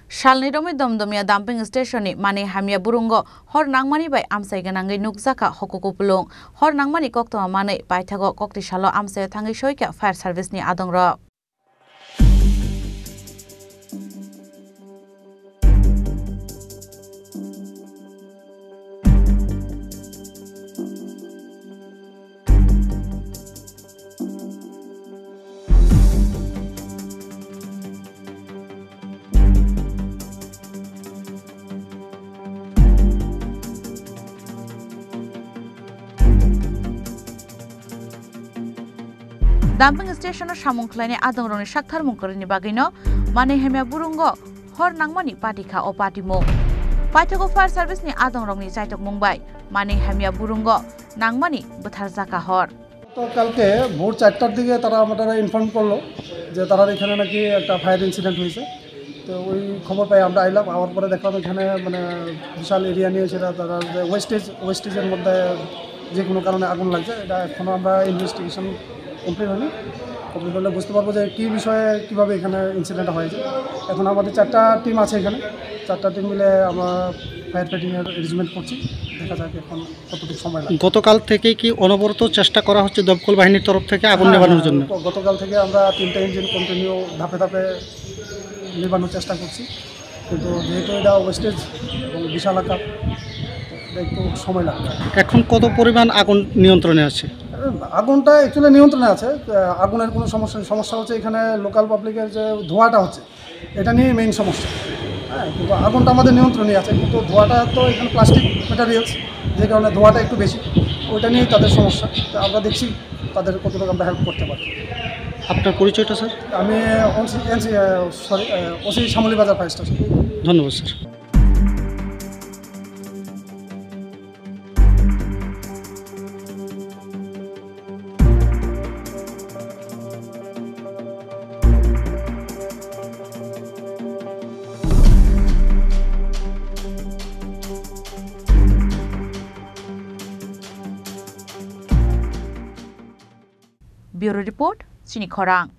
Shalni Romi Domdomia dumping station Mani Hamia Burungo, Hor Nangmani by Amsaiganangi Nukzaka Hokukupulung, Hor Nangmani Kokto Mane by Tago Kokti Shalo Amse Tangi Shoika Fire Service ni Adongra. Dumping station Shamungklani Adongroni Shaktar Munkorini Bagino, Mane Hemia Burungo, Hor Nangmani Patika or Patimo. Paitago Fire Service ni Adongroni Saitok Mumbai, Mane Hemia Burungo, Nangmani, Butarzaka Hor. কালকে ভোর 4টার দিকে তারা আমাদের inform করলো যে তারা এখানে নাকি একটা ফায়ার ইনসিডেন্ট হয়েছে। তো ওই খবর পাই আমরা আইলাম, আওয়ার পরে দেখলাম এখানে মানে বিশাল এরিয়া নিয়ে সেটা তারা ওয়েস্টেজের মধ্যে যে কোনো কারণে আগুন লাগছে। এটা এখনও আমরা ইনভেস্টিগেশন কমপ্লিট হলে বুঝতে পারবো যে কী বিষয়ে কীভাবে এখানে ইনসিডেন্ট হয়েছে। এখন আমাদের 4টা টিম আছে এখানে, 4টা টিম মিলে আমরা ফায়ার ফাইটিংয়ের অ্যারেঞ্জমেন্ট করছি। দেখা যাক এখন কতটুকু সময় লাগে। গতকাল থেকেই কি অনবরত চেষ্টা করা হচ্ছে দমকল বাহিনীর তরফ থেকে আগুন নেভানোর জন্য? গতকাল থেকে আমরা 3টা ইঞ্জিন কন্টিনিউ ধাপে ধাপে নেভানোর চেষ্টা করছি, কিন্তু যেহেতু এটা ওয়েস্টেজ এবং বিশাল আকার একটু সময় লাগবে। এখন কত পরিমাণ আগুন নিয়ন্ত্রণে আছে? আগুনটা অ্যাকচুয়ালি নিয়ন্ত্রণে আছে। আগুনের কোনো সমস্যা হচ্ছে এখানে লোকাল পাবলিকের যে ধোঁয়াটা হচ্ছে এটা নিয়ে মেইন সমস্যা। হ্যাঁ, কিন্তু আগুনটা আমাদের নিয়ন্ত্রণে আছে, কিন্তু ধোঁয়াটা তো এখানে প্লাস্টিক ম্যাটেরিয়ালস, যে কারণে ধোঁয়াটা একটু বেশি, ওইটা নিয়েই তাদের সমস্যা। তো আমরা দেখছি তাদের কতটুকু আমরা হেল্প করতে পারি। আপনার পরিচয়টা স্যার? আমি OC Shyamoli Bazar fire station. ধন্যবাদ sir. Bureau Report, Chini Khorang.